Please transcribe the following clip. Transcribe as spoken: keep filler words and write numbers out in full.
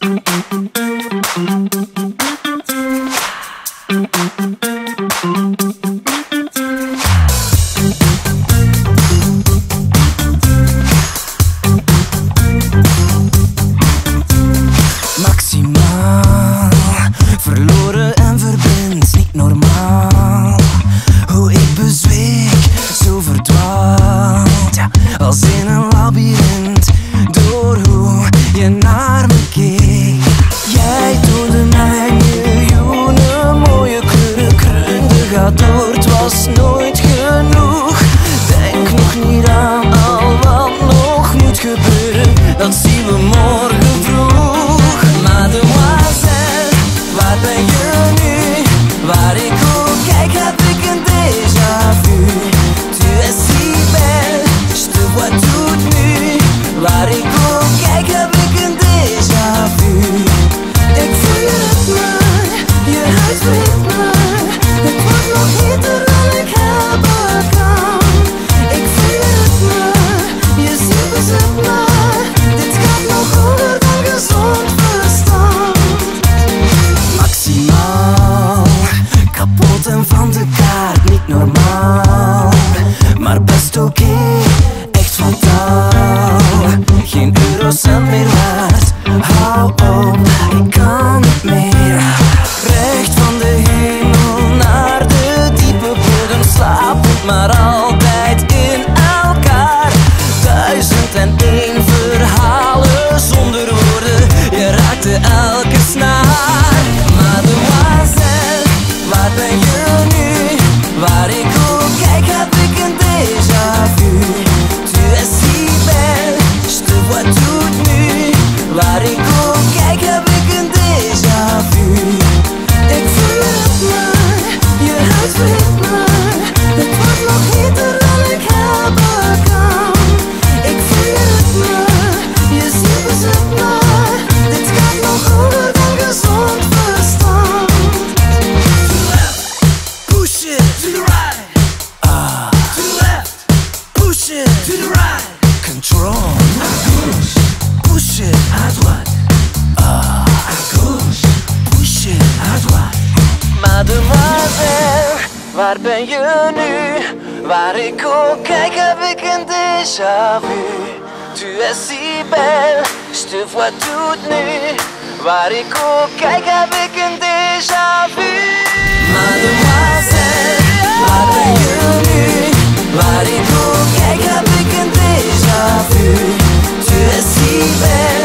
Maximaal verloren en verblind, niet normaal. Hoe ik bezweek, zo verdwaald, ja, als in een labyrint. Door hoe je naar me keek. Jij toonde mij miljoenen mooie kleuren, kreunde, ga door, het was nooit genoeg. Denk nog niet aan al wat nog moet gebeuren, dat zien we morgen vroeg. Mademoiselle, waar ben je nu? Waar ik ook kijk heb ik een déjà vu. Tu es si belle, je te vois toute nue. Waar ik ook kijk heb ik een déjà vu. Ik voel je ritme, je huid vreet me. Het wordt nog heter dan ik hebben kan. Ik voel je ritme, je ziel bezit me. Dit gaat nog hoger dan gezond verstand. Maximaal, kapot en van de kaart, niet normaal. Maar best oké, okay, echt fataal. Geen eurocent meer waard, hou op, ik kan niet meer. Recht van de hemel naar de diepe bodem, slapend maar altijd in elkaar. Duizend en één verhalen zonder woorden, je raakte elke snaar. Mademoiselle, waar ben je nu? Waar ik ook kijk heb ik een déjà vu. Tu es si belle, je te vois toute nue. Waar ik ook kijk heb ik een déjà vu. Ik voel je ritme, je huid vreet me. Het wordt nog heter dan ik hebben kan. Ik voel je ritme, je ziel bezit me. Dit gaat nog hoger dan gezond verstand. To the left, push it. To the right, ah. To the left, push it. To the right, control. À gauche, push it. À droite, ah. À gauche, push it. À droite. Mademoiselle, waar ben je nu? Waar ik ook kijk heb ik een déjà vu. Tu es si belle, je te vois toute nue. Waar ik ook kijk heb ik een déjà vu. Mademoiselle, waar ben je nu? Waar ik ook kijk heb ik een déjà vu. Tu es si belle.